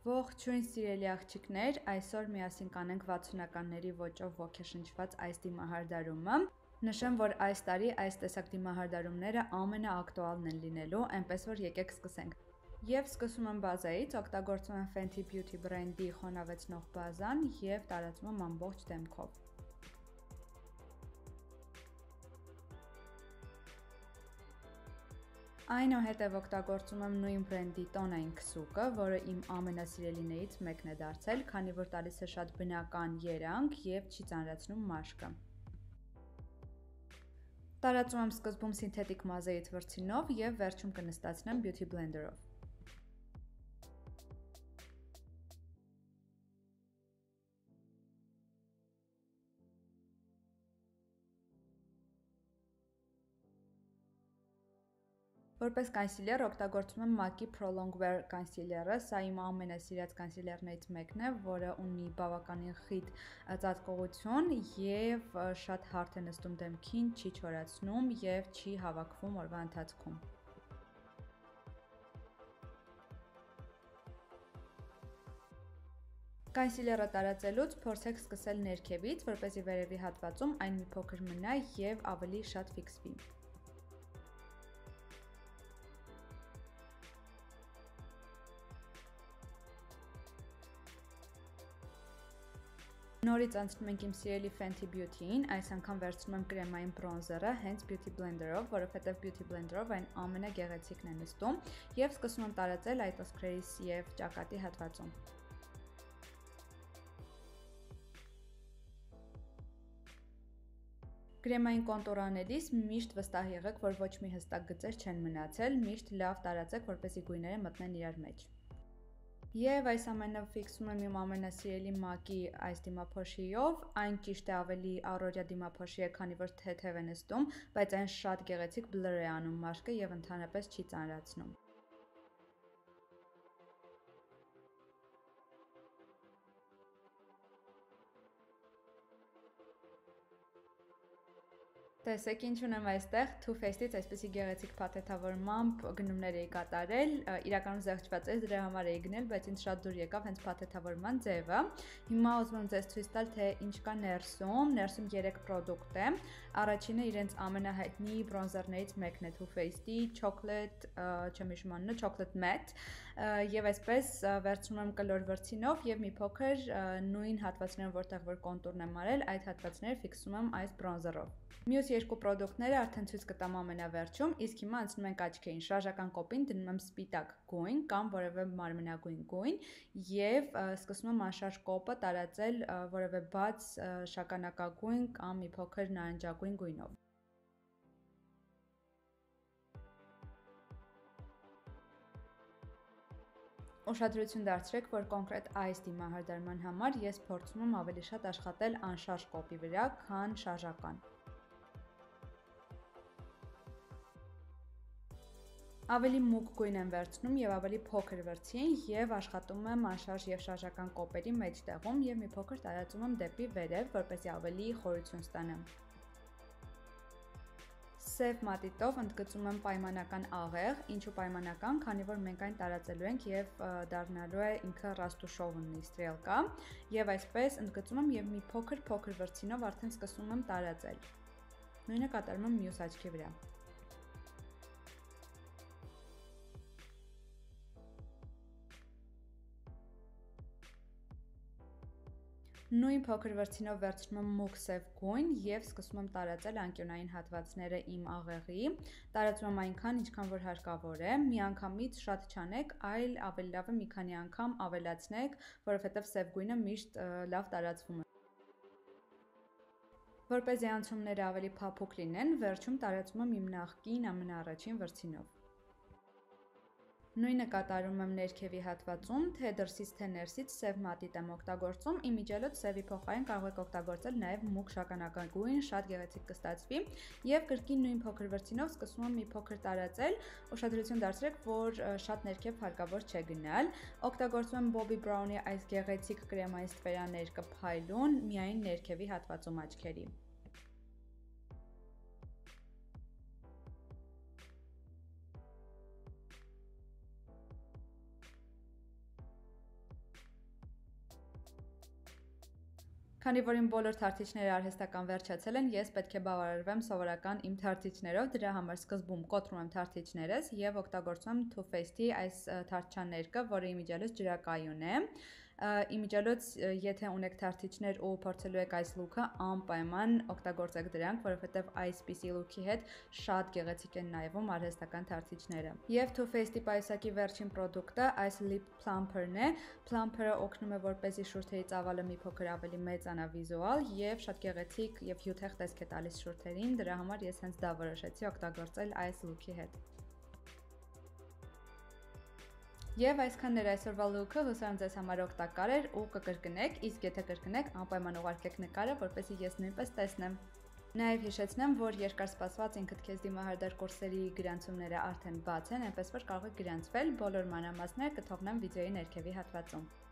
Ողջույն սիրելի աղջիկներ, այսօր միասին կանենք 60-ականների ոճով ոգեշնչված այս դիմահարդարումը։ Նշեմ, որ այս տարի այս տեսակ դիմահարդարումները ամենաակտուալն են լինելու, այնպես որ եկեք սկսենք։ Եվ սկսում եմ բազայից, օգտագործում եմ Fenty Beauty բրենդի խոնավեցնող բազան և տարածում եմ ամբողջ դեմքով։ Այնուհետև օգտագործում եմ նույն բրենդի տոնային քսուկը, որը իմ ամենասիրելիներից մեկն է դարձել, քանի որ տալիս է շատ բնական երանգ և չի ծանրացնում մաշկը։ Տարածում եմ սկզբում սինթետիկ մազերից վրձինով և վերջում կնստացնեմ Beauty Blender-ով։ Որպես կոնսիլեր օգտագործում եմ MAC-ի Pro Longwear կոնսիլերը, սա իմ ամենասիրած կոնսիլերներից մեկն է, որը ունի բավականին խիտ ծածկողություն և շատ հարթ է նստում դեմքին, չի չորացնում և չի հավաքվում օրվա ընթացքում։ Կոնսիլերը տարածելուց փորձեք սկսել ներքևից, որպեսզի վերևի հատվածում այն մի փոքր մնա և ավելի շատ ֆիքսվի։ Նորից անցնում ենք իմ սիրելի Fenty Beauty-ին, այս անգամ վերցնում եմ կրեմային բրոնզերը հենց Beauty Blender-ով, որովհետև Beauty Blender-ով այն ամենագեղեցիկն է նստում և սկսում եմ տարածել այդ ոսկրերիս և ճակատի հատվածում։ Կրեմային կոնտուր անելիս միշտ վստահ եղեք, որ ոչ մի հստակ գծեր չեն մնացել, միշտ լավ տարածեք, որպեսզի գույները մտնեն իրար մեջ։ Եվ այս ամենը ֆիքսում եմ իմ ամենասիրելի MAC-ի այս դիմափոշիով, այն ճիշտ է ավելի առօրյա դիմափոշի է, քանի որ թեթև է նստում, բայց այն շատ գեղեցիկ բլր է անում մաշկը և ընդհանրապես չի ծանրացնում։ Տեսեք ինչ ունեմ այստեղ, Too Faced-ից այսպեսի գեղեցիկ փաթեթավորմամբ գնումներ էի կատարել, իրականում զեղչված էր, դրա համար էի գնել, բայց ինձ շատ դուր եկավ հենց փաթեթավորման ձևը։ Հիմա ուզում եմ ձեզ ցույց տալ, թե ինչ կա ներսում 3 պրոդուկտ է։ Առաջինը իրենց ամենահայտնի բրոնզերներից մեկն է Too Faced-ի Chocolate, չեմ հիշում անունը, Chocolate Matte, եւ այսպես վերցնում եմ կլոր վրձինով եւ մի փոքր նույն հատվածներում, որտեղ որ կոնտուրն եմ արել, այդ հատվածները ֆիքսում եմ այս բրոնզերով։ Մյուս երկու պրոդուկտները արդեն ցույց կտամ ամենավերջում, իսկ հիմա անցնում ենք աչքերին։ Շարժական կոպին դնում եմ սպիտակ գույն կամ որևէ մարմնագույն գույն եւ սկսում եմ անշարժ կոպը տարածել որևէ բաց շագանակագույն կամ մի փոքր նարնջագույն գույնով։ Ուշադրություն դարձրեք, որ կոնկրետ այս դիմահարդարման համար ես փորձում եմ ավելի շատ աշխատել անշարժ կոպի վրա, քան շարժական։ Ավելի մուգ գույն եմ վերցնում և ավելի փոքր վրձին և աշխատում եմ անշարժ և շարժական կոպերի մեջտեղում և մի փոքր տարածում եմ դեպի վերև, որպեսզի ավելի խորություն ստանամ։ Սև մատիտով ընդգծում եմ պայմանական աղեղ, ինչու պայմանական, քանի որ մենք այն տարածելու ենք և դառնալու է ինքը ռաստուշովնի ստրելկա, և այսպես ընդգծում եմ և մի փոքր վրձինով արդեն սկսում եմ տարածել։ Նույնը կատարում եմ մյուս աչքի վրա։ Նույն փոքր վրձինով վերցնում եմ մուգ սև գույն և սկսում եմ տարածել անկյունային հատվածները իմ աղեղի, տարածում եմ այնքան, ինչքան որ հարկավոր է, միանգամից շատ չանեք, այլ ավելի լավ է մի քանի անգամ ավելացնեք, որովհետև սև գույնը միշտ լավ տարածվում է։ Որպեսզի անցումները ավելի փափուկ լինեն, վերջում տարածում եմ իմ նախկին ամենաառաջին վրձինով։ Նույնը կատարում եմ ներքևի հատվածում, թե դրսից, թե ներսից սև մատիտ եմ օգտագործում, իմիջիալոց սևի փոխարեն կարող եք օգտագործել նաև մուգ շագանակագույն, շատ գեղեցիկ կստացվի, և կրկին նույն փոքր վրձինով սկսում եմ մի փոքր տարածել, ուշադրություն դարձրեք, որ շատ ներքև հարկավոր չէ գնալ, օգտագործում եմ Bobbi Brown-ի այս գեղեցիկ կրեմային ստվերաներկը փայլուն, միայն ներքևի հատվածում աչքերի։ Քանի որ իմ բոլոր թարթիչները արհեստական վերջացել են, ես պետք է բավարարվեմ սովորական իմ թարթիչներով, դրա համար սկզբում կոտրում եմ թարթիչներս եւ օգտագործում եմ Too Faced-ի այս թարթչաներկը, որը իմիջիալոց ջրակայուն է։ Իմիջիալոց, եթե ունեք թարթիչներ ու փորձելու եք այս լուքը, անպայման օգտագործեք դրանք, որովհետև այսպիսի լուքի հետ շատ գեղեցիկ են նայվում արհեստական թարթիչները։ Եվ Too Faced-ի պայուսակի վերջին պրոդուկտը այս Lip Plumper-ն է։ Plumper-ը օգնում է, որպեսզի շուրթերի ծավալը մի փոքր ավելի մեծանա վիզուալ եւ շատ գեղեցիկ եւ հյութեղ տեսք է տալիս շուրթերին, դրա համար ես հենց դա որոշեցի օգտագործել այս լուքի հետ։ Եվ այսքանն էր այսօրվա լուքը, հուսով եմ ձեզ համար օգտակար էր ու կկրկնեք, իսկ եթե կրկնեք, անպայման ուղարկեք նկարը, որպեսզի ես նույնպես տեսնեմ։ Նաև հիշեցնեմ, որ երկարսպասված ինքդ քեզ դիմահարդար կուրսերի գրանցումները արդեն բաց են, այնպես որ կարող եք գրանցվել, բոլոր մանրամասները կթողնեմ վիդեոյի ներքևի հատվածում։